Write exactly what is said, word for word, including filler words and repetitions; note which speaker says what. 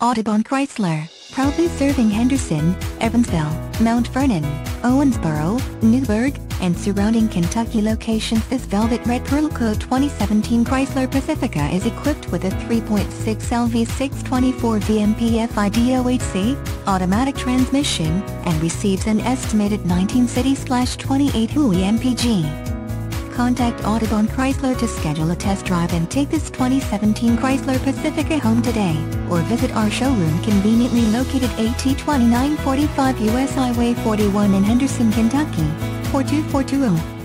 Speaker 1: Audubon Chrysler, proudly serving Henderson, Evansville, Mount Vernon, Owensboro, Newburgh, and surrounding Kentucky locations. This velvet red pearl coat twenty seventeen Chrysler Pacifica is equipped with a three point six L V six twenty-four V M P F I D O H C, automatic transmission, and receives an estimated nineteen city twenty-eight W I M P G. Contact Audubon Chrysler to schedule a test drive and take this twenty seventeen Chrysler Pacifica home today, or visit our showroom conveniently located at T twenty-nine forty-five U S Highway forty-one in Henderson, Kentucky, four two four two zero.